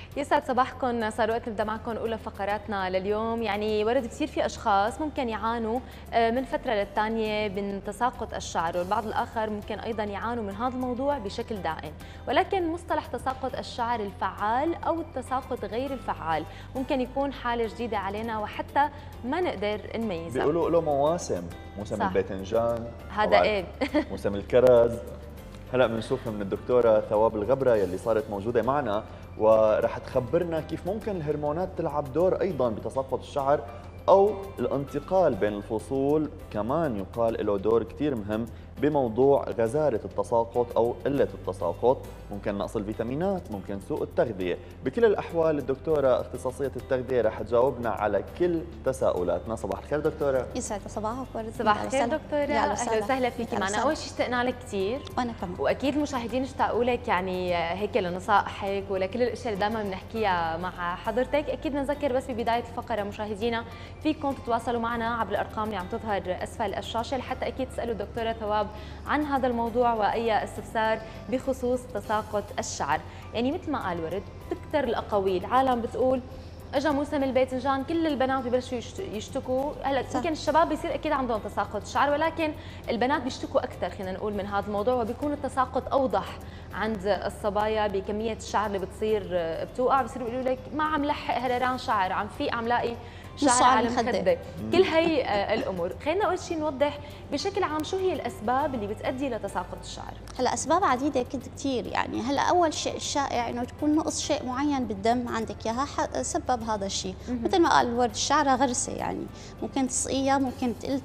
يسعد صباحكم. صار وقت نبدا معكم اولى فقراتنا لليوم. يعني ورد كثير في اشخاص ممكن يعانوا من فتره للثانيه من تساقط الشعر، والبعض الاخر ممكن ايضا يعانوا من هذا الموضوع بشكل دائم. ولكن مصطلح تساقط الشعر الفعال او التساقط غير الفعال ممكن يكون حاله جديده علينا وحتى ما نقدر نميزها. بيقولوا له مواسم الباذنجان، هذا ايه موسم الكرز. هلا بنشوف من الدكتوره ثواب الغبره يلي صارت موجوده معنا ورح تخبرنا كيف ممكن الهرمونات تلعب دور ايضا بتساقط الشعر او الانتقال بين الفصول، كمان يقال له دور كثير مهم بموضوع غزاره التساقط او قله التساقط، ممكن نقص الفيتامينات، ممكن سوء التغذيه. بكل الاحوال الدكتوره اختصاصيه التغذيه رح تجاوبنا على كل تساؤلاتنا. صباح الخير دكتوره. يسعد صباحك ورد. صباح الخير دكتوره، اهلا وسهلا فيكي معنا. اول شيء اشتقنا لك كثير، وانا كمان، واكيد المشاهدين اشتاقوا لك يعني هيك لنصائحك ولكل الاشياء اللي دائما بنحكيها مع حضرتك. اكيد بنذكر بس ببدايه الفقره مشاهدينا فيكم تتواصلوا معنا عبر الارقام اللي عم تظهر اسفل الشاشه لحتى اكيد تسالوا الدكتوره ثواب عن هذا الموضوع واي استفسار بخصوص تساقط الشعر. يعني مثل ما قال ورد، تكثر الاقاويل، عالم بتقول اجى موسم الباذنجان كل البنات ببلشوا يشتكوا. هلا يمكن الشباب بيصير اكيد عندهم تساقط شعر، ولكن البنات بيشتكوا اكثر خلينا نقول من هذا الموضوع، وبيكون التساقط اوضح عند الصبايا بكميه الشعر اللي بتصير بتوقع. بصيروا يقولوا لك ما عم لحق هرران شعر، عم فيق عم لاقي شعر على المخده. كل هي الامور. خلينا اول شيء نوضح بشكل عام شو هي الاسباب اللي بتؤدي لتساقط الشعر. هلا اسباب عديده كثير. يعني هلا اول شيء الشائع انه تكون نقص شيء معين بالدم عندك اياها سبب هذا الشيء. مثل ما قال الورد، الشعره غرسه، يعني ممكن تسقيها، ممكن تقل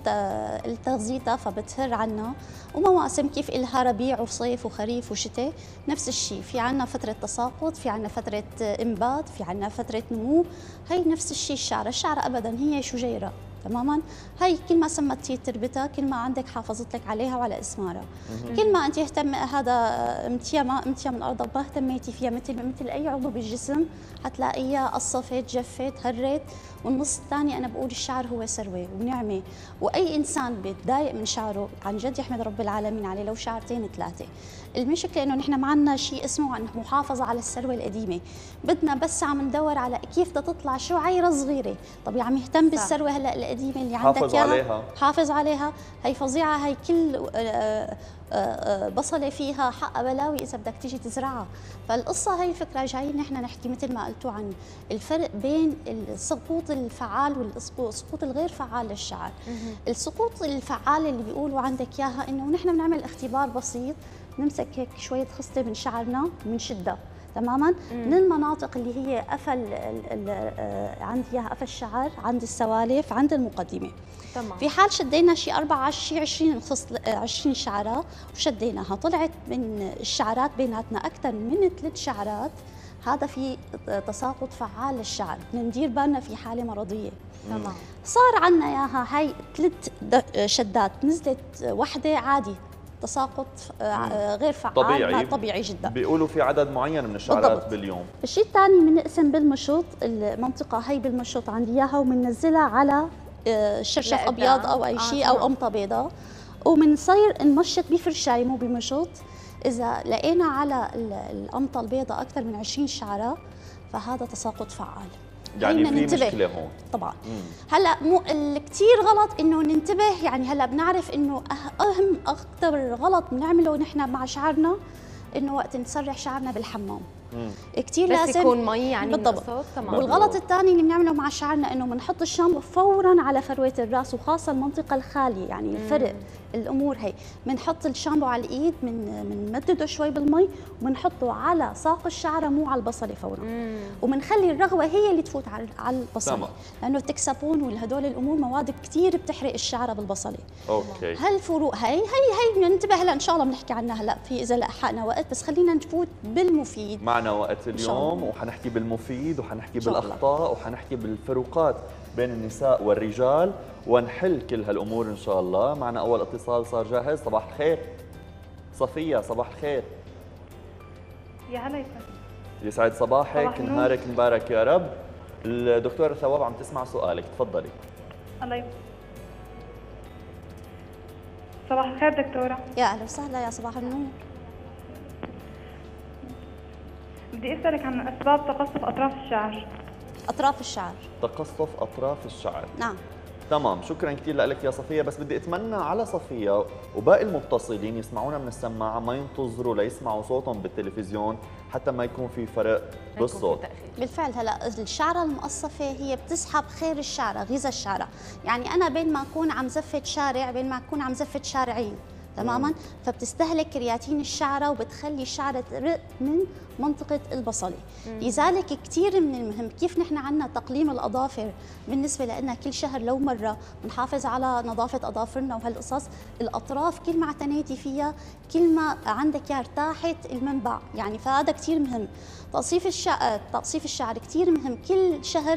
تغذيتها فبتهر عنا. ومواسم كيف إلها ربيع وصيف وخريف وشتاء، نفس الشيء. في عنا فتره تساقط، في عنا فتره انبات، في عنا فتره نمو. هي نفس الشيء الشعره ابدا هي شجيره تماما. هي كل ما سمتي تربتها كل ما عندك حافظت لك عليها وعلى اسمارها. كل ما انت هذا امتيها من الارض ما اهتميتي فيها مثل اي عضو بالجسم، حتلاقيها قصفت، جفت، هرت. والنص الثاني انا بقول الشعر هو ثروه ونعمه، واي انسان بيتضايق من شعره عن جد يحمد رب العالمين عليه لو شعرتين ثلاثه. المشكله انه نحن ما عندنا شيء اسمه محافظه على الثروه القديمه، بدنا بس عم ندور على كيف بدها تطلع شعيره صغيره. طب عم يهتم بالثروه هلا القديمه اللي عندك اياها، حافظ عليها. هي فظيعه، هي كل بصله فيها حق بلاوي اذا بدك تيجي تزرعها. فالقصه هي الفكره جايين نحن نحكي مثل ما قلتوا عن الفرق بين السقوط الفعال والسقوط الغير فعال للشعر. السقوط الفعال اللي بيقولوا عندك اياها انه نحن بنعمل اختبار بسيط، نمسك هيك شويه خصله من شعرنا بنشدها تماما من المناطق اللي هي قفل عند اياها قفل الشعر، عند السوالف، عند المقدمه. تمام. في حال شدينا شي 20 شعره وشديناها، طلعت من الشعرات بيناتنا اكثر من 3 شعرات، هذا في تساقط فعال للشعر، بدنا ندير بالنا في حاله مرضيه. تمام. صار عندنا اياها هي 3 شدات، نزلت وحده عادي، تساقط غير فعال طبيعي جدا. بيقولوا في عدد معين من الشعرات بالضبط. باليوم. الشيء الثاني بنقسم بالمشط، المنطقه هي بالمشط عندي اياها وبننزلها على شرشف ابيض او اي شيء او قمطه بيضاء، وبنصير نمشط بفرشاي مو بمشط. اذا لقينا على القمطه البيضاء اكثر من 20 شعره فهذا تساقط فعال. يعني في مشكله هون طبعا. هلا مو كثير غلط انه ننتبه. يعني هلا بنعرف انه اهم اكثر غلط بنعمله نحن مع شعرنا انه وقت نسرح شعرنا بالحمام كثير لازم يكون مي، يعني بالضبط. والغلط الثاني اللي بنعمله مع شعرنا انه بنحط الشامبو فورا على فروه الراس، وخاصه المنطقه الخاليه. يعني الفرق الامور هي بنحط الشامبو على الايد، بنمدده شوي بالمي وبنحطه على ساق الشعره مو على البصله فورا، وبنخلي الرغوه هي اللي تفوت على البصله، لانه التكسابون والهدول الامور مواد كثير بتحرق الشعره بالبصله. اوكي. هالفروق هي ننتبه. هلا ان شاء الله بنحكي عنها هلا في اذا لحقنا وقت، بس خلينا نفوت بالمفيد. معنا وقت اليوم وحنحكي بالمفيد وحنحكي بالاخطاء وحنحكي بالفروقات بين النساء والرجال ونحل كل هالامور ان شاء الله. معنا اول اتصال صار جاهز. صباح الخير صفيه. صباح الخير. يا هلا يسعد صباحك، نهارك مبارك يا رب. الدكتوره ثواب عم تسمع سؤالك، تفضلي. الله يبارك. صباح الخير دكتوره. يا اهلا وسهلا، يا صباح النور. بدي اسالك عن اسباب تقصف اطراف الشعر. اطراف الشعر. تقصف اطراف الشعر. نعم. تمام، شكرا كثير لك يا صفيه، بس بدي اتمنى على صفيه وباقي المتصلين يسمعونا من السماعه، ما ينتظروا ليسمعوا صوتهم بالتلفزيون حتى ما يكون في فرق بالصوت. بالفعل هلا الشعره المقصفه هي بتسحب خير الشعره، غذاء الشعره، يعني انا بين ما اكون عم زفت شارع بين ما اكون عم زفت شارعين تماما، فبتستهلك كرياتين الشعره وبتخلي الشعره ترق من منطقه البصله. لذلك كثير من المهم كيف نحن عندنا تقليم الاظافر، بالنسبه لنا كل شهر لو مره بنحافظ على نظافه اظافرنا وهالقصص. الاطراف كل ما اعتنيتي فيها كل ما عندك ارتاحت المنبع، يعني فهذا كثير مهم. تقصيف الشعر كثير مهم، كل شهر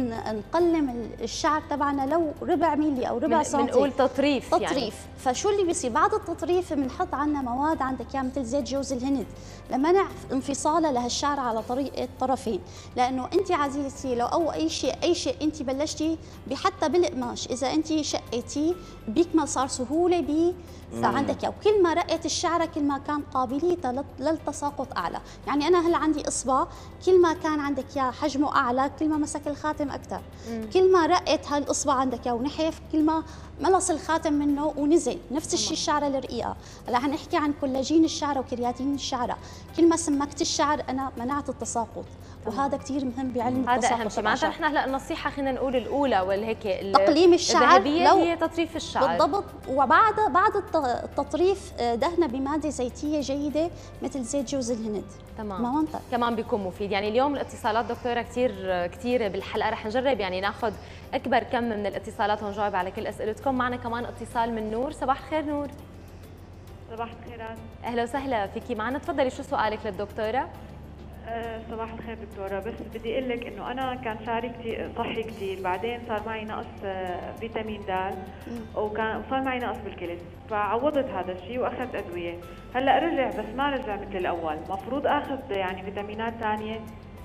نقلم الشعر تبعنا لو ربع ميلي او ربع سنتي. بنقول تطريف يعني. فشو اللي بيصير بعد التطريف؟ بنحط عندنا مواد عندك مثل زيت جوز الهند لمنع انفصالها لهالشعر على طريق الطرفين، لانه انت عزيزتي لو او اي شيء انت بلشتي حتى بالقماش اذا انت شقيتيه بيكمل صار سهوله فعندك وكل ما رقت الشعره كل ما كان قابليتها للتساقط اعلى. يعني انا هلا عندي اصبع كل ما كان عندك حجمه اعلى كل ما مسك الخاتم اكثر، كل ما رقت هالاصبع عندك ونحف كل ما ملص الخاتم منه ونزل. نفس الشيء الشعره الرقيقه، هلا حنحكي عن كولاجين الشعره وكرياتين الشعره، كل ما سمكت الشعر انا منعت التساقط، وهذا كثير مهم بعلم التساقط. هذا اهم شيء. معناتها نحن هلا النصيحه خلينا نقول الاولى والهيك تقليم الشعر الذهبيه هي تطريف الشعر بالضبط، وبعد التطريف دهنه بماده زيتيه جيده مثل زيت جوز الهند. تمام. كمان بيكون مفيد. يعني اليوم الاتصالات دكتوره كثير بالحلقه، رح نجرب يعني ناخذ اكبر كم من الاتصالات ونجاوب على كل اسئلتكم. معنا كمان اتصال من نور. صباح الخير نور. صباح الخيرات. اهلا وسهلا فيكي معنا، تفضلي شو سؤالك للدكتوره؟ صباح الخير دكتورة، بس بدي اقول لك انه انا كان شعري كثير صحي كثير، بعدين صار معي نقص فيتامين د وصار معي نقص بالكلس، فعوضت هذا الشيء واخذت ادويه. هلا رجع بس ما رجع مثل الاول، مفروض اخذ يعني فيتامينات ثانيه؟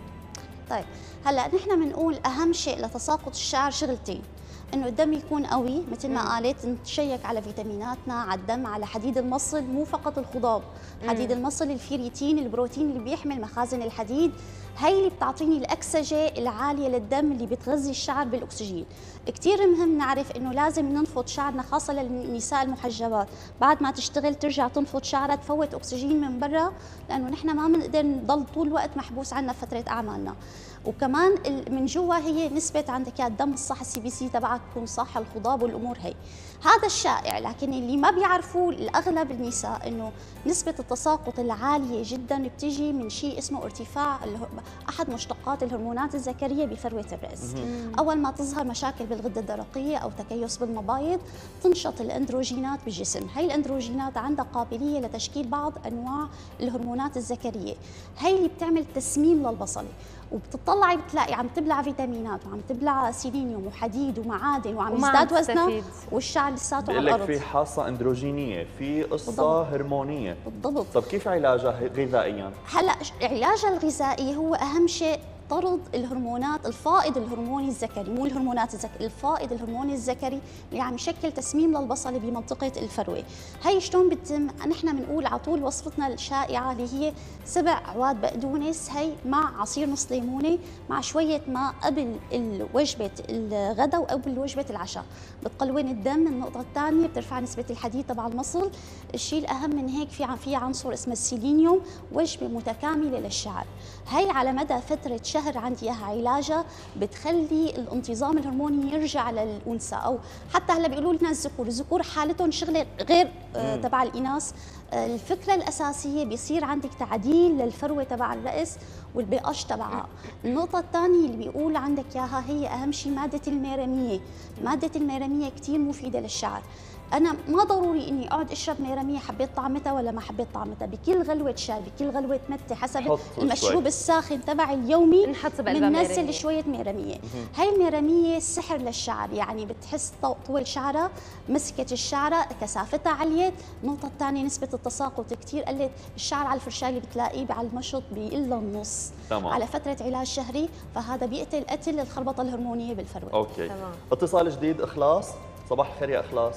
طيب هلا نحن بنقول اهم شيء لتساقط الشعر شغلتين، انه الدم يكون قوي مثل ما قالت، نتشيك على فيتاميناتنا، على الدم، على حديد المصل، مو فقط الخضاب، حديد المصل، الفيريتين، البروتين اللي بيحمل مخازن الحديد، هي اللي بتعطيني الاكسجه العاليه للدم اللي بتغذي الشعر بالاكسجين. كثير مهم نعرف انه لازم ننفض شعرنا، خاصه للنساء المحجبات، بعد ما تشتغل ترجع تنفض شعرها تفوت اكسجين من برا، لانه نحن ما بنقدر نضل طول الوقت محبوس عنا فتره اعمالنا. وكمان من جوا هي نسبه عندك الدم الصح، السي بي سي تبعك تكون صح، الخضاب والامور هي. هذا الشائع، لكن اللي ما بيعرفوه الاغلب النساء انه نسبه التساقط العاليه جدا بتيجي من شيء اسمه ارتفاع احد مشتقات الهرمونات الذكريه بفروه الراس. اول ما تظهر مشاكل بالغده الدرقيه او تكيس بالمبايض تنشط الاندروجينات بالجسم. هي الاندروجينات عندها قابليه لتشكيل بعض انواع الهرمونات الذكريه، هي اللي بتعمل تسميم للبصله، وبتطلعي بتلاقي عم تبلع فيتامينات وعم تبلع سيلينيوم وحديد ومعادن وعم يزداد وزنها والشعر لساته على الارض. في حاصه اندروجينيه، في قصه هرمونيه. بالضبط. طب كيف علاجها غذائيا؟ هلا علاجها الغذائي هو اهم شيء طرد الهرمونات، الفائض الهرموني الذكري، مو الهرمونات الذكري، الفائض الهرموني الذكري اللي عم يشكل تسميم للبصله بمنطقه الفروه. هي شلون بتتم؟ نحن بنقول على طول وصفتنا الشائعه اللي هي 7 اعواد بقدونس، هي مع عصير نص ليمونه مع شويه ماء قبل وجبه الغداء وقبل وجبه العشاء، بتقلون الدم. النقطه الثانيه بترفع نسبه الحديد تبع المصل. الشيء الاهم من هيك في عنصر اسمه السيلينيوم، وجبه متكامله للشعر. هي على مدى فتره شهر عندي اياها علاجها بتخلي الانتظام الهرموني يرجع للانثى، او حتى هلا بيقولوا لنا الذكور حالتهم شغله غير تبع الاناث. الفكره الاساسيه بيصير عندك تعديل للفروه تبع الراس والبقش تبعها. النقطه الثانيه اللي بيقول عندك اياها هي اهم شيء ماده الميراميه. ماده الميراميه كثير مفيده للشعر. أنا ما ضروري إني أقعد أشرب ميرامية حبيت طعمتها ولا ما حبيت طعمتها، بكل غلوة شاي بكل غلوة متة حسب المشروب الساخن تبع اليومي بننزل شوية ميرامية. هاي الميرامية سحر للشعر، يعني بتحس طول شعرها، مسكت الشعرة، كثافتها عليت. النقطة الثانية نسبة التساقط كثير قلت، الشعر على الفرشاة اللي بتلاقيه على المشط بيقل النص على فترة علاج شهري، فهذا بيقتل الخربطة الهرمونية بالفروة. أوكي. اتصال جديد. إخلاص. صباح الخير يا إخلاص.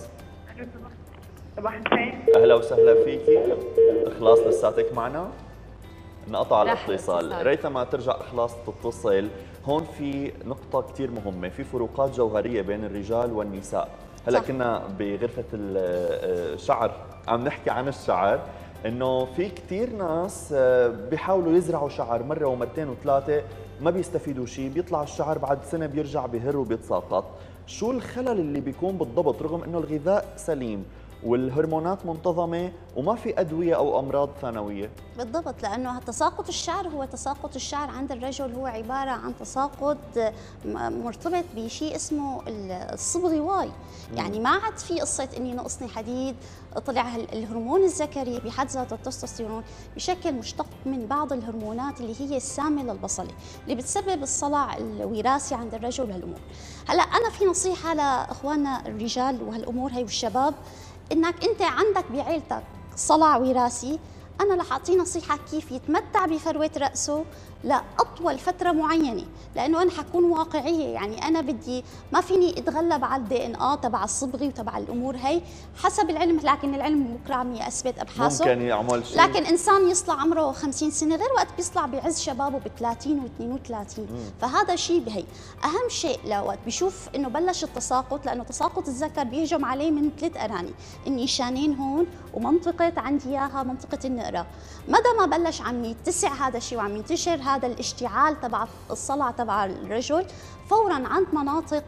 صباح الخير. اهلا وسهلا فيكي. اخلاص لساتك معنا؟ انقطع راح الاتصال. الاتصال. ريثما ترجع إخلاص تتصل. هون في نقطة كتير مهمة، في فروقات جوهرية بين الرجال والنساء. هلا كنا بغرفة الشعر عم نحكي عن الشعر، انه في كثير ناس بيحاولوا يزرعوا شعر مرة ومرتين وثلاثة ما بيستفيدوا شيء، بيطلع الشعر بعد سنة بيرجع بهر وبيتساقط. شو الخلل اللي بيكون بالضبط رغم انه الغذاء سليم والهرمونات منتظمة وما في أدوية أو أمراض ثانوية؟ بالضبط، لأنه تساقط الشعر هو تساقط الشعر عند الرجل هو عبارة عن تساقط مرتبط بشيء اسمه الصبغي واي. يعني ما عاد في قصة إني نقصني حديد، طلع الهرمون الذكري بحد ذاته التستوستيرون بشكل مشتق من بعض الهرمونات اللي هي السامة للبصلة اللي بتسبب الصلع الوراثي عند الرجل وهالأمور. هلا أنا في نصيحة لإخواننا الرجال وهالأمور هي والشباب، إنك أنت عندك بعيلتك صلع وراثي، أنا رح أعطيه نصيحة كيف يتمتع بفروة رأسه لأطول فترة معينة، لأنه أنا حكون واقعية. يعني أنا بدي ما فيني أتغلب على الدي إن آ تبع الصبغي وتبع الأمور هي حسب العلم، لكن العلم بكرة عم يثبت أبحاثه ممكن يعمل شيء. لكن إنسان يصلع عمره 50 سنة غير وقت بيصلع بعز شبابه ب 30 و 32. فهذا شيء بهي. أهم شيء لوقت بيشوف إنه بلش التساقط، لأنه تساقط الذكر بيهجم عليه من 3 أراني، النيشانين هون ومنطقة عندي إياها منطقة النقرة. مدى ما بلش عم يتسع هذا الشيء وعم ينتشر هذا الاشتعال تبع الصلع تبع الرجل، فورا عند مناطق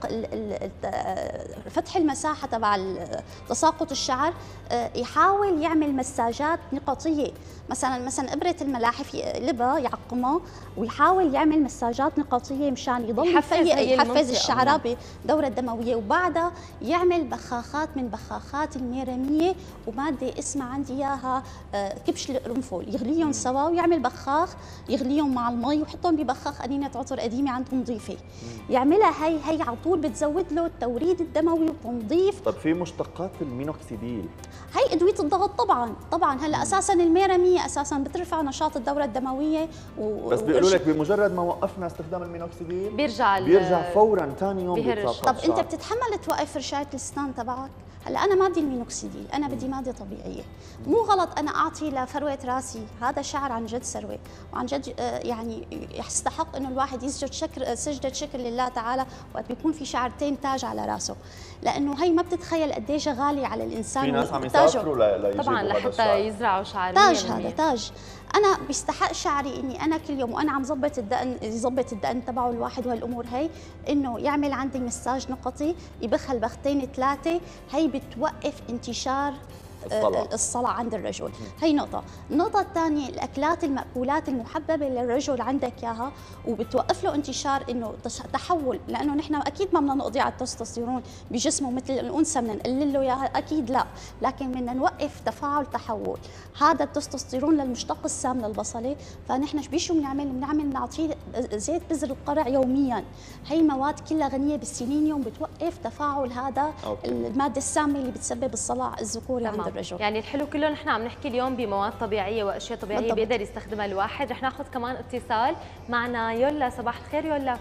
فتح المساحه تبع تساقط الشعر يحاول يعمل مساجات نقطيه، مثلا ابره الملاحف يقلبها يعقمها ويحاول يعمل مساجات نقطيه مشان يضل يحفز الشعره بالدوره الدمويه، وبعدها يعمل بخاخات من بخاخات الميرميه وماده اسمها عندي اياها كبش القرنفل، يغليهم سوا ويعمل بخاخ يغليهم مع المي ويحطهم ببخاخ قنينه عطر قديمه عندهم نظيفه، يعملها هي على طول بتزود له التوريد الدموي وتنظيف. طب في مشتقات المينوكسيديل، هي ادويه الضغط طبعا هلا اساسا الميرميه اساسا بترفع نشاط الدوره الدمويه بس بيقولوا لك بمجرد ما وقفنا استخدام المينوكسيديل بيرجع فورا ثاني يوم بيتساقط. طب انت بتتحمل توقف رشايه الاسنان تبعك؟ هلا انا ما بدي المينوكسيديل، انا بدي ماده طبيعيه. مو غلط انا اعطي لفروه راسي، هذا شعر عن جد ثروه وعن جد يعني يستحق انه الواحد يسجد سجده شكر لله تعالى وقت بيكون في شعرتين تاج على راسه، لانه هي ما بتتخيل قديش غالي على الانسان. في ناس عم يسافروا ليجيبوا طبعا لحتى يزرعوا شعر تاج، هذا تاج. انا بيستحق شعري اني انا كل يوم وانا عم ظبط الدقن يظبط الدقن تبعه الواحد وهالامور هي، انه يعمل عندي مساج نقطي يبخ البختين 3، هي بتوقف انتشار الصلع عند الرجل. هي نقطة. النقطة الثانية الأكلات المأكولات المحببة للرجل عندك إياها وبتوقف له انتشار إنه تحول، لأنه نحن أكيد ما بدنا نقضي على التستوستيرون بجسمه مثل الأنثى بدنا نقلل له إياها، أكيد لا، لكن بدنا نوقف تفاعل تحول هذا التستوستيرون للمشتق السام للبصلة. فنحن شو بنعمل بنعطيه زيت بذر القرع يوميا. هي مواد كلها غنية بالسيلينيوم بتوقف تفاعل هذا المادة السامة اللي بتسبب الصلع الذكوري عند الرجل. يعني الحلو كله نحن عم نحكي اليوم بمواد طبيعيه واشياء طبيعيه بالضبط. بيقدر يستخدمها الواحد. رح ناخذ كمان اتصال معنا يولا. صباح الخير يولا.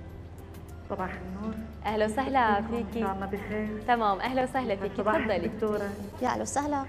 صباح النور. اهلا وسهلا فيكي. ان شاء الله بخير. تمام، اهلا وسهلا فيكي، تفضلي دكتوره. يا اهلا وسهلا.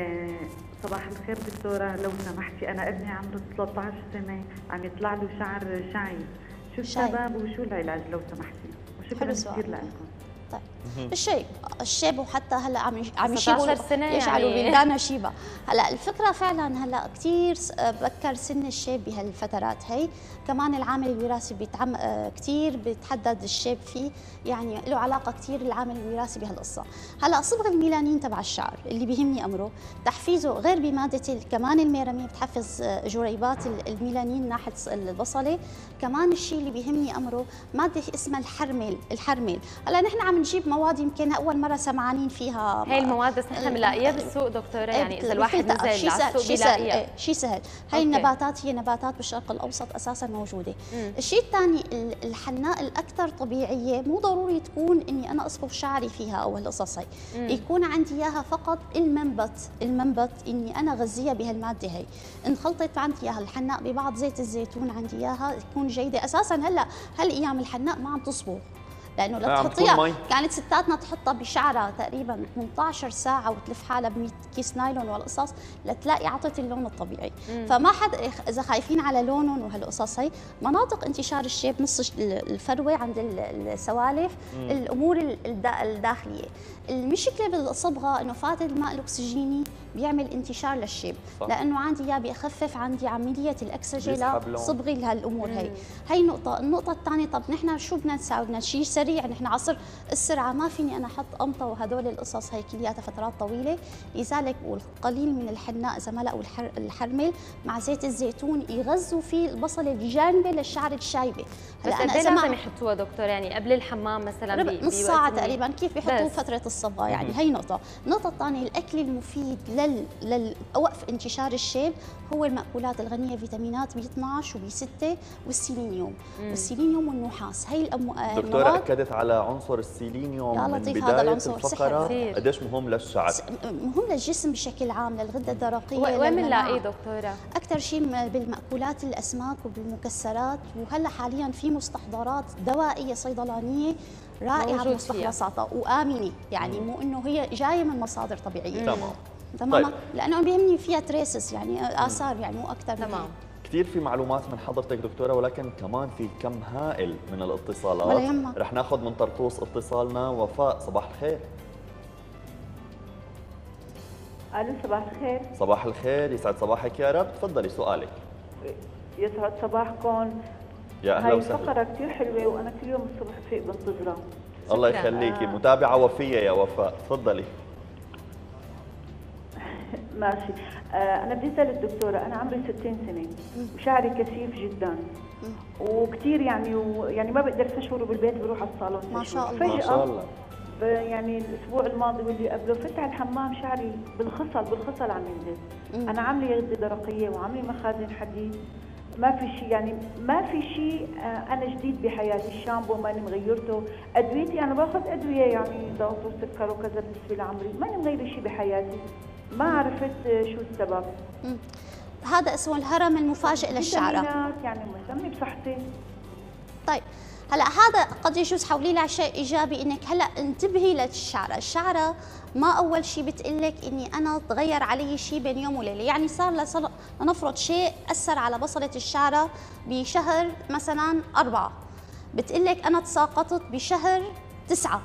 صباح الخير دكتوره، لو سمحتي انا ابني عمره 13 سنه عم يطلع له شعر شعي، شو السبب وشو العلاج لو سمحتي؟ وشكرا كثير لكم. طيب الشيب وحتى هلا عم يشيبوا يجعلوا الولدان شيبه. هلا الفكره فعلا هلا كثير بكر سن الشيب بهالفترات هي، كمان العامل الوراثي كثير بتحدد الشيب فيه، يعني له علاقه كثير العامل الوراثي بهالقصه. هلا صبغ الميلانين تبع الشعر اللي بيهمني امره تحفيزه غير بماده كمان الميرميه بتحفز جريبات الميلانين ناحيه البصله، كمان الشيء اللي بيهمني امره ماده اسمها الحرمل. هلا نحن عم نجيب مواد يمكن اول مره سمعانين فيها، هي المواد بس نحن بنلاقيها بالسوق دكتوره، يعني اذا الواحد نزل على السوق بيلاقيها. شيء سهل. هي النباتات هي نباتات بالشرق الاوسط اساسا موجوده. الشيء الثاني الحناء الاكثر طبيعيه، مو ضروري تكون اني انا اصبغ شعري فيها او هالقصص هي، يكون عندي اياها فقط المنبت اني انا غذيها بهالماده هي. ان خلطت عندي اياها الحناء ببعض زيت الزيتون عندي اياها تكون جيده. اساسا هلا هالايام الحناء ما عم تصبغ، لانه لو تحطيها كانت ستاتنا تحطها بشعرها تقريبا 18 ساعه وتلف حالها ب 100 كيس نايلون والقصص لتلاقي عطت اللون الطبيعي. فما حد اذا خايفين على لونهم وهالقصص هي مناطق انتشار الشيب نص الفروه عند السوالف، الامور الداخليه. المشكله بالصبغه انه فاتت الماء الاكسجيني بيعمل انتشار للشيب، لانه عندي يا بيخفف عندي عمليه الاكسجه لصبغي لهالامور هي نقطه. النقطه الثانيه طب نحن شو بدنا نساوي؟ بدنا شيء سريع، نحن عصر السرعه ما فيني انا احط قمطه وهدول القصص هي كلياتها فترات طويله، لذلك والقليل من الحناء اذا ما لقوا الحرمل مع زيت الزيتون يغذوا فيه البصله الجانبه للشعر الشايبه. هلا انا اذا لازم يحطوها دكتور يعني قبل الحمام مثلا نص ساعه تقريبا كيف بيحطوا فتره الصبغه يعني. هي نقطه. النقطه الثانيه الاكل المفيد لوقف انتشار الشيب هو المأكولات الغنيه فيتامينات B12 وB6 والسيلينيوم. والسيلينيوم والنحاس هي دكتورة اكدت على عنصر السيلينيوم من بدايه الفقره قديش مهم للشعر، مهم للجسم بشكل عام، للغده الدرقيه. وين بنلاقيه دكتوره؟ اكثر شيء بالمأكولات الاسماك وبالمكسرات، وهلا حاليا في مستحضرات دوائيه صيدلانيه رائعه بمستخلصاتها وامنه، يعني مو انه هي جايه من مصادر طبيعيه. تمام. طيب. لانه بيهمني فيها تريسس يعني اثار يعني مو اكثر. تمام. كثير في معلومات من حضرتك دكتوره، ولكن كمان في كم هائل من الاتصالات. رح ناخذ من طرطوس اتصالنا. وفاء صباح الخير. الو صباح الخير. صباح الخير، يسعد صباحك يا رب. تفضلي سؤالك. يسعد صباحكم. يا اهلا وسهلا. هاي الفقره كثير حلوه وانا كل يوم الصبح فيق بنتظرها. الله يخليكي. متابعه وفيه يا وفاء، تفضلي. ماشي. أنا بدي أسأل الدكتورة، أنا عمري 60 سنة وشعري كثيف جدا وكثير يعني ما بقدر استشوره بالبيت، بروح على الصالون. ما شاء الله. فجأة ما شاء الله. يعني الأسبوع الماضي واللي قبله فتح الحمام شعري بالخصل عم ينزل. أنا عاملة غدة درقية وعاملة مخازن حديد، ما في شيء يعني ما في شيء. انا جديد بحياتي، الشامبو ماني مغيرته، ادويتي انا باخذ ادويه يعني ضغط وسكر وكذا بالنسبه لعمري، ماني مغيره شيء بحياتي، ما عرفت شو السبب. هذا اسمه الهرم المفاجئ للشعره. يعني مهتمه بصحتي. طيب هلا هذا قد يجوز حولي له شيء ايجابي، انك هلا انتبهي للشعره. الشعره ما اول شيء بتقلك اني انا تغير علي شيء بين يوم وليله، يعني صار لنفرض شيء اثر على بصله الشعره بشهر مثلا 4، بتقلك انا تساقطت بشهر 9.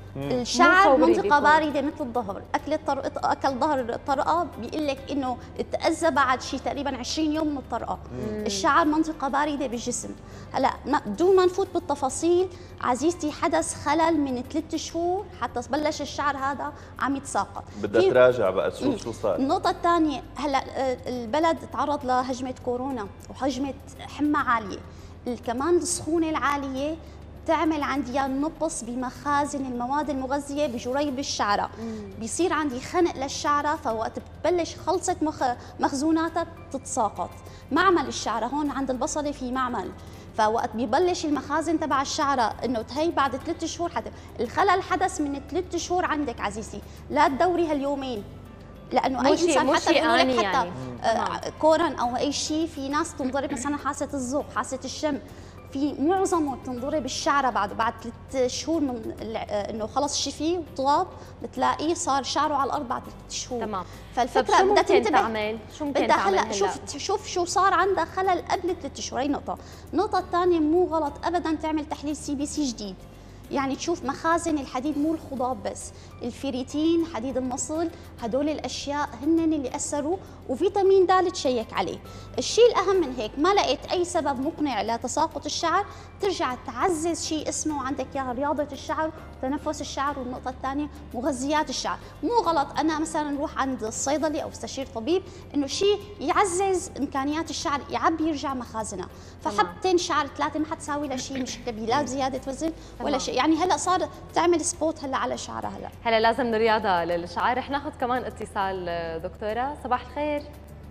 الشعر منطقه بارده مثل الظهر، اكل ظهر الطرقه بيقول لك انه تاذى بعد شيء تقريبا 20 يوم من الطرقه. الشعر منطقه بارده بالجسم. هلا بدون ما نفوت بالتفاصيل عزيزتي، حدث خلل من 3 شهور حتى بلش الشعر هذا عم يتساقط. بدها تراجع بقى تشوف شو صار. النقطه الثانيه، هلا البلد تعرض لهجمه كورونا وهجمه حمى عاليه، كمان السخونه العاليه تعمل عندي نقص بمخازن المواد المغذيه بجريب الشعره، بيصير عندي خنق للشعره، فوقت بتبلش خلصه مخزوناتها بتتساقط. معمل الشعره هون عند البصله في معمل، فوقت بيبلش المخازن تبع الشعره انه تهي بعد 3 شهور الخلل حدث من 3 شهور عندك عزيزتي، لا تدوري هاليومين، لانه اي انسان حتى بيقول لك حتى يعني كورن او اي شيء، في ناس تنضرب مثلا حاسه الذوق، حاسه الشم، في معظمه بتنضرب الشعره بعد 3 شهور من انه خلص شفي وطاب، بتلاقيه صار شعره على الارض بعد 3 شهور. تمام. فالفكره بدها تنتبه. شو ممكن تعمل هلا؟ شوف شو صار عندها خلل قبل 3 شهور. هي نقطه. النقطه الثانيه، مو غلط ابدا تعمل تحليل CBC جديد، يعني تشوف مخازن الحديد، مو الخضاب بس، الفيريتين، حديد المصل، هدول الاشياء هن اللي اثروا، وفيتامين د تشيك عليه. الشيء الاهم من هيك، ما لقيت اي سبب مقنع لتساقط الشعر، ترجع تعزز شيء اسمه عندك اياها رياضه الشعر وتنفس الشعر. والنقطه الثانيه مغذيات الشعر. مو غلط انا مثلا نروح عند الصيدلي او استشير طبيب انه شيء يعزز امكانيات الشعر، يعبي يرجع مخازنها. فحبتين شعر 3 ما حتساوي لها شيء مشكله، لا زياده وزن ولا شيء. يعني هلا صار تعمل سبوت هلا على شعرها. هلا لازم رياضه للشعر. رح ناخذ كمان اتصال دكتوره. صباح الخير.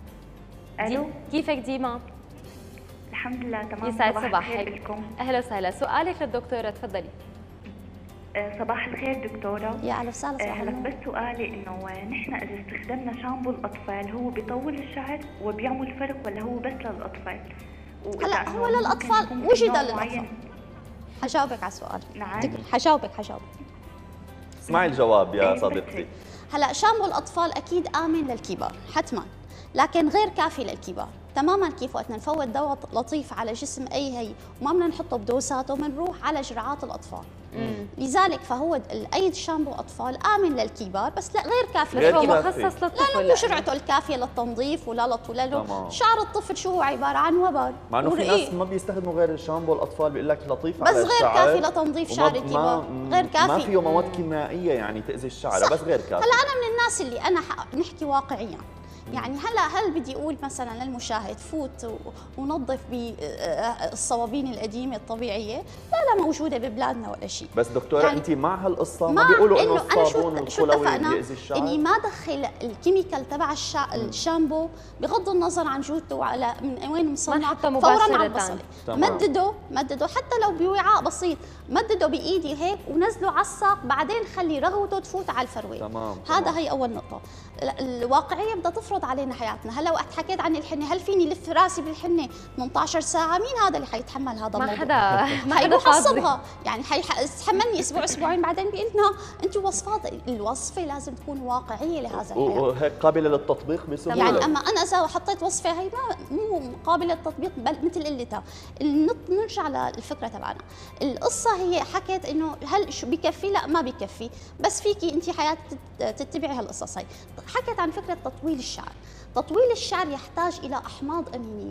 الو، كيفك ديما؟ الحمد لله تمام. يسعد صباحك. اهلا وسهلا. سؤالك للدكتوره، تفضلي. صباح الخير دكتوره. يا اهلا وسهلا. صباح الخير. بس سؤالي انه نحن اذا استخدمنا شامبو الاطفال هو بيطول الشعر وبيعمل فرق ولا هو بس للاطفال؟ هلا هو للاطفال، وجد للاطفال. حجاوبك على السؤال. نعم. حجاوبك. اسمعي الجواب يا صديقتي. هلا شامبو الاطفال اكيد امن للكبار حتما، لكن غير كافي للكبار تماما. كيف وقت نفوت دواء لطيف على جسم هي وما بدنا نحطه بدوساته بنروح على جرعات الاطفال. لذلك فهو اي شامبو اطفال امن للكبار بس لا غير كافي بس هو للكبار. مخصص للطفل لانه مو جرعته الكافيه للتنظيف ولا لانه شعر الطفل شو هو عباره عن وبر. مع انه في ناس ما بيستخدموا غير الشامبو الاطفال بيقول لك لطيف بس على غير الشعر كافي لتنظيف شعر الكبار. غير كافي، ما فيه مواد كيميائيه يعني تاذي الشعر، بس غير كافي. هلا انا من الناس اللي انا نحكي واقعيا، يعني هل بدي اقول مثلا للمشاهد فوت ونظف بالصوابين القديمه الطبيعيه؟ لا موجوده ببلادنا ولا شيء. بس دكتوره يعني انت مع هالقصه؟ ما بيقولوا انه الصابون الكلوي بيأذي الشعر؟ اني ما دخل الكيميكال تبع الشامبو بغض النظر عن جودته وعلى من وين مصنع فورا على البصله. مدده حتى لو بوعاء بسيط، مدده بايدي هيك ونزله على الساق، بعدين خلي رغوته تفوت على الفروه. تمام. هي اول نقطه. الواقعيه بدها تفرض علينا حياتنا. هلا وقت حكيت عن الحنه، هل فيني لف راسي بالحنه 18 ساعه؟ مين هذا اللي حيتحمل هذا الموضوع؟ ما حدا حيصبغها، يعني حيتحملني اسبوع اسبوعين بعدين بيقول لنا انت وصفات. الوصفه لازم تكون واقعيه لهذا الحياه وهيك قابله للتطبيق بسهوله. يعني اما انا اذا حطيت وصفه هي مو قابله للتطبيق بل مثل قلتها. نرجع للفكره تبعنا. القصه هي حكت انه هل شو بكفي؟ لا ما بكفي، بس فيكي انت حياتك تتبعي هالقصص هي. حكت عن فكره تطويل الشعر. تطويل الشعر يحتاج الى احماض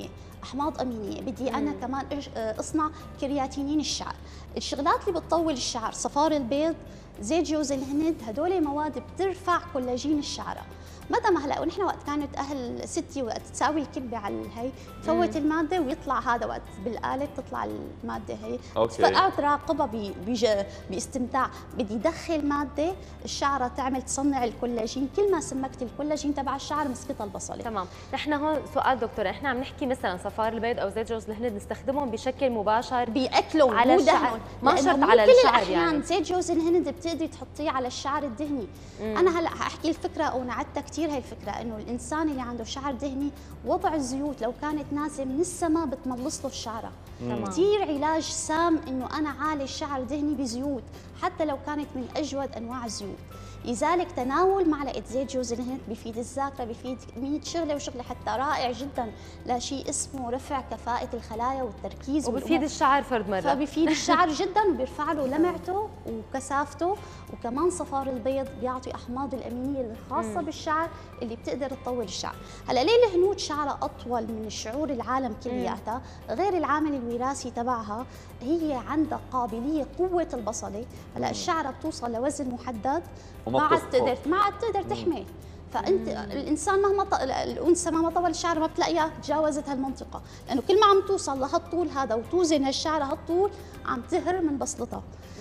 امينيه. بدي انا كمان اصنع كرياتينين الشعر. الشغلات اللي بتطول الشعر صفار البيض، زيت جوز الهند، هدول مواد بترفع كولاجين الشعره. متى ما هلا ونحن وقت كانت اهل ستي وقت تساوي الكبه على الهي تفوت الماده ويطلع هذا وقت بالاله تطلع الماده هي. فقعد راقبها باستمتاع. بدي ادخل ماده الشعره تعمل تصنع الكولاجين. كل ما سمكت الكولاجين تبع الشعر مسكتها البصله. تمام. نحن هون سؤال دكتور، احنا عم نحكي مثلا صفار البيض او زيت جوز الهند نستخدمهم بشكل مباشر باكلهم على الشعر، ما شرط على الشعر. يعني زيت جوز الهند بتقدري تحطيه على الشعر الدهني. انا هلا حاحكي الفكره ونعدتها كثير هي الفكره، انه الانسان اللي عنده شعر دهني وضع الزيوت لو كانت نازله من السماء بتملص له الشعره. كثير علاج سام انه انا عالج شعر دهني بزيوت حتى لو كانت من اجود انواع الزيوت. لذلك تناول معلقه زيت جوز الهند بفيد الذاكره، بفيد 100 شغله وشغله حتى رائع جدا لشيء اسمه رفع كفاءه الخلايا والتركيز، وبفيد الشعر فرد مره. فبفيد الشعر جدا وبيرفع له لمعته وكثافته. وكمان صفار البيض بيعطي احماض الامينيه الخاصه بالشعر اللي بتقدر تطول الشعر. هلا ليه الهنود شعرها اطول من الشعور العالم كلياتها؟ غير العامل الوراثي تبعها، هي عندها قابليه قوه البصله. هلا الشعره بتوصل لوزن محدد ما عاد تقدر تحمل. فانت الانسان الانثى مهما طول الشعر ما بتلاقيها تجاوزت هالمنطقه، لانه كل ما عم توصل لهالطول هذا وتوزن هالشعر هالطول عم تهر من بصلتها.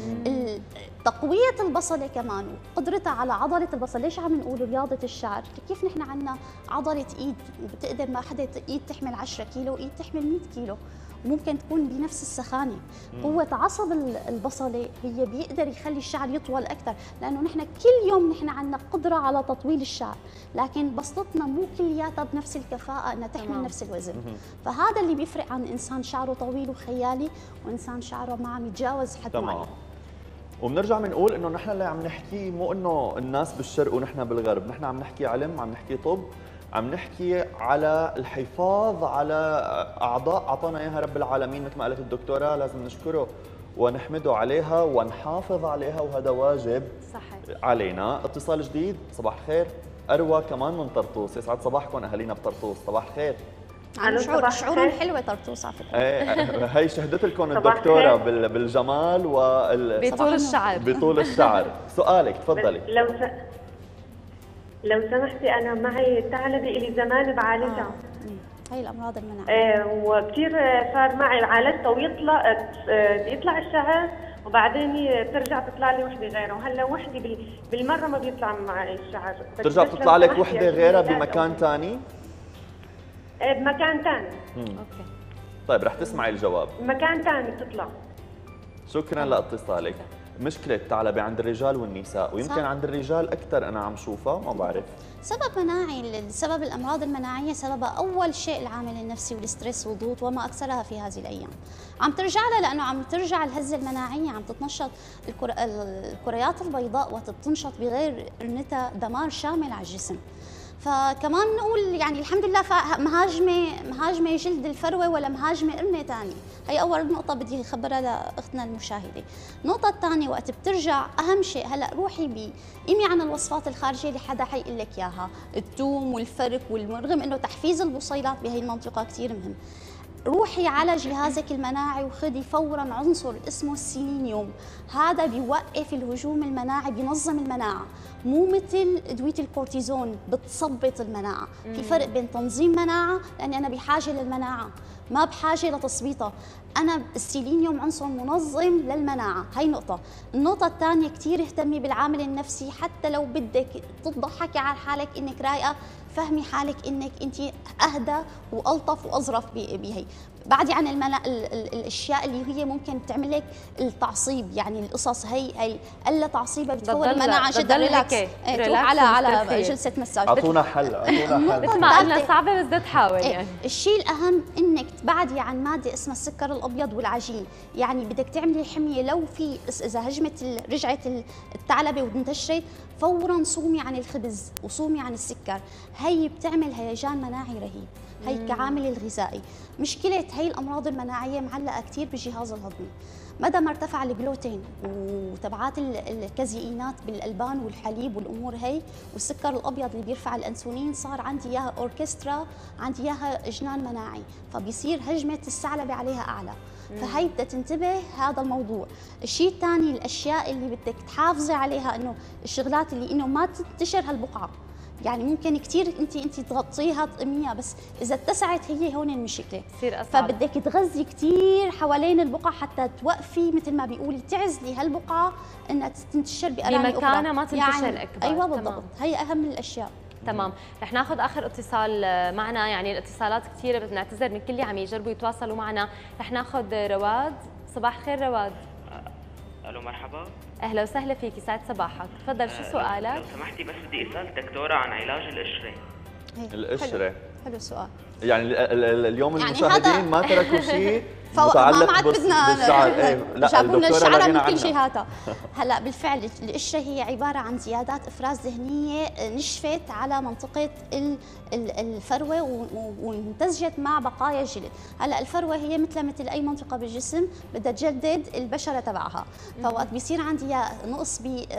تقويه البصله كمان وقدرتها على عضله البصله. ليش عم نقول رياضه الشعر؟ كيف نحن عندنا عضله ايد بتقدر ما حدا ايد تحمل 10 كيلو وايد تحمل 100 كيلو وممكن تكون بنفس السخانه. قوه عصب البصله هي بيقدر يخلي الشعر يطول اكثر، لانه نحن كل يوم نحن عندنا قدره على تطويل الشعر، لكن بصلتنا مو كلياتها بنفس الكفاءه انها تحمل نفس الوزن. فهذا اللي بيفرق عن انسان شعره طويل وخيالي وانسان شعره ما عم يتجاوز حد معين. وبنرجع بنقول انه نحن اللي عم نحكي مو انه الناس بالشرق ونحن بالغرب، نحن عم نحكي علم، عم نحكي طب، عم نحكي على الحفاظ على اعضاء اعطانا اياها رب العالمين. مثل ما قالت الدكتوره لازم نشكره ونحمده عليها ونحافظ عليها، وهذا واجب صحيح علينا. اتصال جديد. صباح الخير. اروى كمان من طرطوس. يسعد صباحكم اهالينا بطرطوس. صباح الخير. شعور حلوة طرطوس على فكرة. هي شهدت لكم الدكتورة بالجمال بطول الشعر. سؤالك تفضلي. لو سمحتي، انا معي ثعلبه الي زمان بعالجها. هي الامراض المناعيه. وكثير صار معي عالجتها بيطلع الشعر وبعدين ترجع تطلع لي وحده غيره، وهلا وحده بالمره ما بيطلع معي الشعر. ترجع تطلع لك وحده غيرها بمكان ثاني؟ بمكان ثاني. طيب رح تسمعي الجواب. بمكان ثاني بتطلع. شكرا لاتصالك. مشكله الثعلبه عند الرجال والنساء، ويمكن صح. عند الرجال اكثر انا عم شوفها، ما بعرف. سبب مناعي، سبب الامراض المناعيه سببها اول شيء العامل النفسي والستريس والضغوط وما اكثرها في هذه الايام. عم ترجع لها لانه عم ترجع الهزه المناعيه، عم تتنشط الكريات البيضاء وتتنشط بغير انها دمار شامل على الجسم. فكمان نقول يعني الحمد لله مهاجمه جلد الفروه ولا مهاجمه قرنه ثاني. هي اول نقطه بدي اخبرها لاختنا المشاهده. النقطه الثانيه وقت بترجع اهم شيء هلا روحي قيمي عن الوصفات الخارجيه اللي حدا حيقول لك اياها، الثوم والفرك رغم انه تحفيز البصيلات بهي المنطقه كثير مهم. روحي على جهازك المناعي وخذي فورا عنصر اسمه السيلينيوم، هذا بيوقف الهجوم المناعي، بينظم المناعه، مو مثل ادويه الكورتيزون بتثبط المناعه. في فرق بين تنظيم مناعه، لاني انا بحاجه للمناعه ما بحاجه لتثبيطها. انا السيلينيوم عنصر منظم للمناعه، هي نقطه. النقطه الثانيه كثير اهتمي بالعامل النفسي، حتى لو بدك تضحكي على حالك انك رايقه فهمي حالك انك انت اهدى والطف واظرف بهي. بعدي عن الاشياء اللي هي ممكن تعمل لك التعصيب، يعني القصص هي قله تعصيبها بتفور المناعه جدا. ريلاكس، تروح على جلسه مساج. اعطونا حل مثل ما قلنا صعبه بس بدها تحاول. يعني الشيء الاهم انك تبعدي عن ماده اسمها السكر الابيض والعجين، يعني بدك تعملي حميه لو في اذا هجمت رجعت الثعلبه وانتشرت فورا صومي عن الخبز وصومي عن السكر، هي بتعمل هيجان مناعي رهيب، هي كعامل الغذائي. مشكله هي الامراض المناعيه معلقه كثير بالجهاز الهضمي، مدى ما ارتفع الجلوتين وتبعات الكازيئينات بالالبان والحليب والامور هي، والسكر الابيض اللي بيرفع الانسولين، صار عندي اياها اوركسترا، عندي اياها جنان مناعي، فبيصير هجمه الثعلبه عليها اعلى. فهي بدها تنتبه هذا الموضوع. الشيء الثاني الاشياء اللي بدك تحافظي عليها، انه الشغلات اللي انه ما تنتشر هالبقعه، يعني ممكن كثير انت تغطيها تقميها، بس اذا اتسعت هي هون المشكله، بصير اصعب. فبدك تغذي كثير حوالين البقعه حتى توقفي مثل ما بيقولي تعزلي هالبقعه انها تنتشر بارامي اخرى بمكانها ما تنتشر يعني اكبر. ايوه بالضبط، هي اهم الاشياء. تمام، رح ناخذ اخر اتصال معنا، يعني الاتصالات كثيره بس نعتذر من كل اللي عم يجربوا يتواصلوا معنا. رح ناخذ رواد. صباح الخير رواد. الو مرحبا. اهلا وسهلا فيكي، سعد صباحك، تفضل شو سؤالك؟ لو سمحتي بس بدي اسال دكتوره عن علاج القشره. القشره حلو السؤال. يعني اليوم يعني المشاهدين ما تركوا شيء ما متعلق عاد بدنا لا جابوا لنا الدكتوره الشعر لغينا من كل شيء. عنها. هاتها هلا بالفعل القشره هي عباره عن زيادات افراز دهنيه نشفت على منطقه الفروه وامتزجت مع بقايا الجلد. هلا الفروه هي مثل اي منطقه بالجسم بدها تجدد البشره تبعها، فوقت بيصير عندي نقص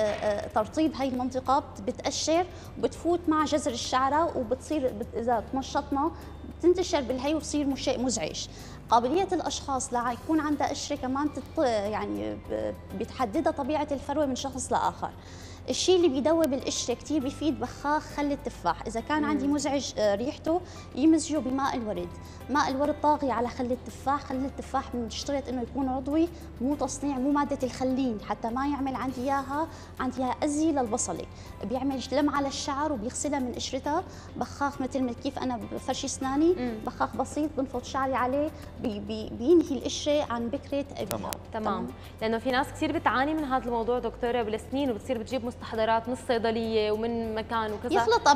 بترطيب هي المنطقه بتقشر وبتفوت مع جذر الشعره وبتصير اذا تنشطنا بتنتشر بالهي وبصير شيء مزعج. قابلية الأشخاص ليكون عندها قشرة كمان يعني بتحددها طبيعة الفروة من شخص لآخر. الشيء اللي بيدوب القشره كثير بيفيد بخاخ خل التفاح، اذا كان عندي مزعج ريحته يمزجه بماء الورد، ماء الورد طاغي على خل التفاح، خل التفاح بنشترط انه يكون عضوي مو تصنيع مو ماده الخلين حتى ما يعمل عندي اياها ازي للبصله، بيعمل لمعه على الشعر وبيغسلها من قشرتها، بخاخ مثل ما كيف انا بفرش اسناني بخاخ بسيط بنفض شعري عليه بينهي القشره عن بكره ابها. تمام، لانه في ناس كثير بتعاني من هذا الموضوع دكتوره بالسنين وبتصير بتجيب مستحضرات من الصيدليه ومن مكان وكذا يخلطها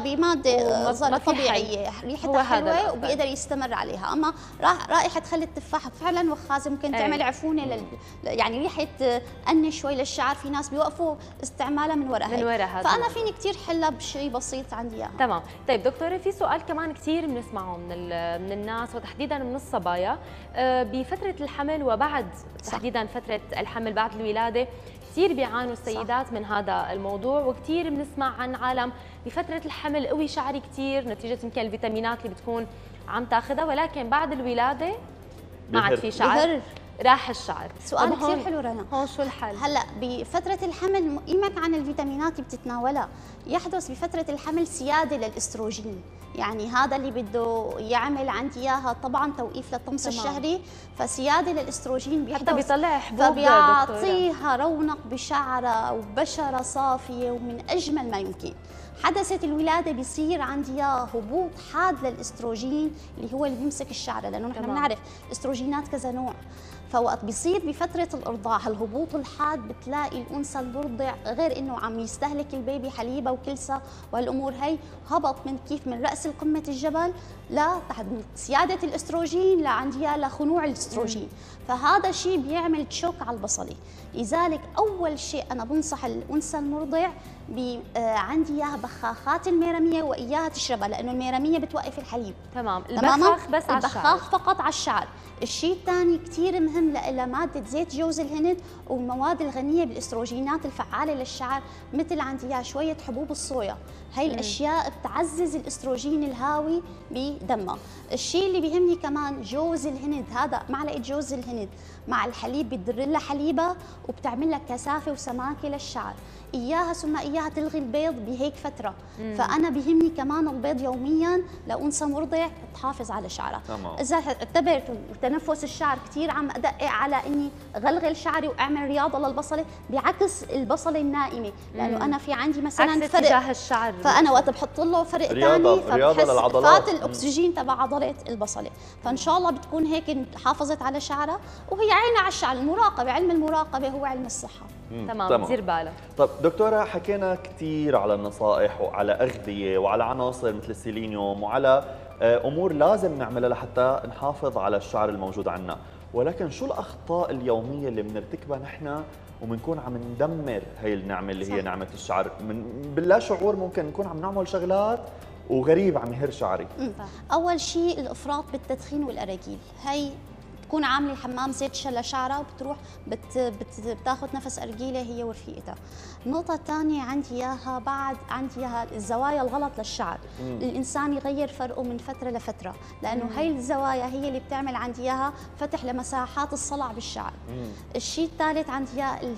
بماده طبيعيه ريحتها حلوه وبيقدر يستمر عليها، اما رائحه خل التفاح فعلا وخازه ممكن تعمل عفونه يعني ريحه قنه شوي للشعر، في ناس بيوقفوا استعمالها من وراء فانا فيني كثير حلها بشيء بسيط عندي اياها. تمام، طيب دكتوره في سؤال كمان كثير بنسمعه من الناس وتحديدا من الصبايا بفتره الحمل وبعد تحديدا فتره الحمل بعد الولاده، كثير بيعانوا السيدات من هذا الموضوع، وكثير بنسمع عن عالم بفترة الحمل قوي شعري كثير نتيجة يمكن الفيتامينات اللي بتكون عم تاخذها، ولكن بعد الولادة ما عاد في شعر، راح الشعر. سؤال كثير حلو رنا. هون شو الحل؟ هلا بفترة الحمل قيمك عن الفيتامينات اللي بتتناولها، يحدث بفترة الحمل سيادة للاستروجين، يعني هذا اللي بده يعمل عندي اياها طبعا توقيف للطمس الشهري، فسياده للاستروجين بيحدث حتى بيطلع حبوب فبيعطيها رونق بشعرها وبشره صافيه ومن اجمل ما يمكن. حدثت الولاده بيصير عندي هبوط حاد للاستروجين اللي هو اللي بيمسك الشعر، لانه نحن بنعرف الاستروجينات كذا نوع، فوقت بيصير بفتره الارضاع هالهبوط الحاد بتلاقي الانثى المرضع غير انه عم يستهلك البيبي حليبه وكلسه وهالامور هي هبط من راس قمه الجبل لتحت سياده الاستروجين لعندها لخنوع الاستروجين. فهذا الشيء بيعمل تشوك على البصله. لذلك اول شيء انا بنصح الانثى المرضع عندي اياها بخاخات الميرميه واياها تشربها، لانه الميرميه بتوقف الحليب. تمام. البخاخ بس على الشعر. البخاخ فقط على الشعر. الشيء الثاني كثير مهم لها ماده زيت جوز الهند والمواد الغنيه بالاستروجينات الفعاله للشعر، مثل عندي شويه حبوب الصويا. هي الاشياء بتعزز الاستروجين الهاوي بدمها. الشيء اللي بيهمني كمان جوز الهند، هذا معلقه جوز الهند مع الحليب بتدر لها حليبه وبتعمل لك كثافه وسماكه للشعر. اياها ثم اياها تلغي البيض بهيك فتره. فانا بيهمني كمان البيض يوميا لانثى مرضع تحافظ على شعرها. اذا اعتبرت وتنفس الشعر كثير عم ادقق على اني غلغل شعري واعمل رياضه للبصله، بعكس البصله النائمه، لانه انا في عندي مثلا فرق اتجاه الشعر، فانا وقت بحط له فرق ثاني فبحس فات الاكسجين تبع عضله البصله. فان شاء الله بتكون هيك حافظت على شعرها، وهي عينها على الشعر. المراقبه، علم المراقبه هو علم الصحه. تمام. دير بالك. طب دكتوره، حكينا كثير على النصائح وعلى اغذيه وعلى عناصر مثل السيلينيوم وعلى امور لازم نعملها لحتى نحافظ على الشعر الموجود عندنا، ولكن شو الاخطاء اليوميه اللي بنرتكبها نحن وبنكون عم ندمر هي النعمه اللي هي نعمه الشعر؟ باللا شعور ممكن نكون عم نعمل شغلات وغريب عم يهر شعري. اول شيء الافراط بالتدخين والاراجيل. هي بتكون عامله الحمام زيت شلة شعرها وبتروح بتاخذ نفس ارجيله هي ورفيقتها. النقطه الثانيه عندي اياها بعد الزوايا الغلط للشعر. الانسان يغير فرقه من فتره لفتره، لانه هي الزوايا هي اللي بتعمل عندي اياها فتح لمساحات الصلع بالشعر. الشيء الثالث عندي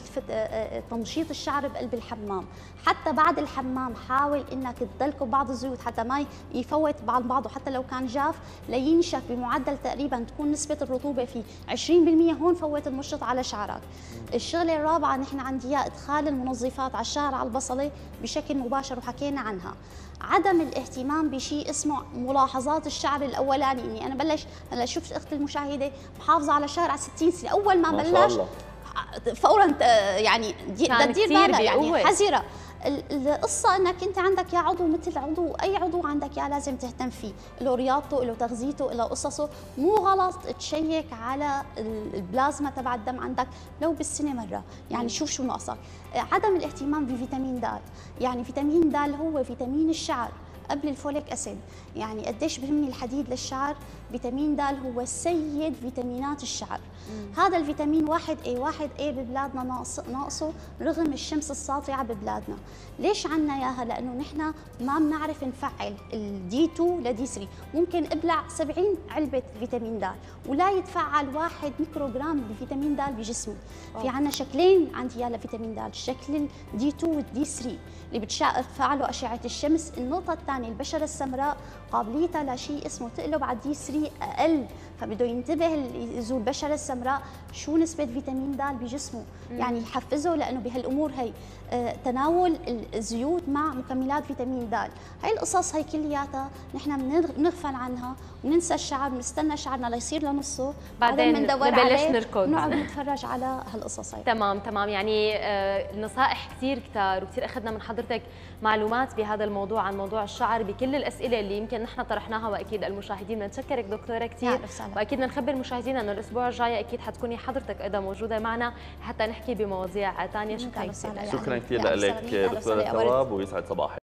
اياه تنشيط الشعر بقلب الحمام. حتى بعد الحمام حاول انك تدلكه بعض الزيوت حتى ما يفوت بعضه، حتى لو كان جاف لينشف بمعدل تقريبا تكون نسبه الرطوبه فيه 20%. هون فوت المشط على شعرك. الشغله الرابعه نحن عندي اياه ادخال المنظفات على الشعر على البصله بشكل مباشر وحكينا عنها. عدم الاهتمام بشيء اسمه ملاحظات الشعر الاولاني. اني انا بلش هلا شفت اختي المشاهده محافظه على شعر على 60 سنه، اول ما بلش فورا يعني تدير بالها، يعني حذره. القصه انك انت عندك يا عضو مثل عضو اي عضو عندك يا لازم تهتم فيه، له رياضته، له تغذيته، له قصصه. مو غلط تشيك على البلازما تبع الدم عندك لو بالسنه مره، يعني شوف شو ناقصك. عدم الاهتمام بفيتامين د، يعني فيتامين د هو فيتامين الشعر قبل الفوليك اسيد. يعني قديش بهمني الحديد للشعر؟ فيتامين د هو سيد فيتامينات الشعر. هذا الفيتامين 1A ببلادنا ناقصه رغم الشمس الساطعه ببلادنا. ليش عنا اياها؟ لانه نحن ما بنعرف نفعل الدي 2 لدي 3. ممكن ابلع 70 علبه فيتامين د ولا يتفعل 1 ميكروغرام بفيتامين د بجسمي. في عنا شكلين عندي اياه لفيتامين د، الشكل الدي 2 والدي 3 اللي بتفعله اشعه الشمس. النقطه الثانيه البشره السمراء قابليتها لشيء اسمه تقلب على الدي 3 اقل، فبده ينتبه ذو البشره السمراء شو نسبه فيتامين د بجسمه، يعني يحفزه. لانه بهالامور هي تناول الزيوت مع مكملات فيتامين د، هي القصص هي كلياتها نحن بنغفل عنها وننسى الشعر، بنستنى شعرنا ليصير لنصه بعدين بندور عليه ونقعد نتفرج على هالقصص هي. تمام. يعني النصائح كثير كتار وكثير اخذنا من حضرتك معلومات بهذا الموضوع عن موضوع الشعر بكل الاسئله اللي يمكن نحن طرحناها، واكيد المشاهدين بنتشكرك دكتوره كثير، واكيد بنخبر المشاهدين انه الاسبوع الجاي اكيد حتكوني حضرتك ايضا موجوده معنا حتى نحكي بمواضيع ثانيه. شكرا كثير. شكرا كثير لك دكتوره ثواب، ويسعد صباحك.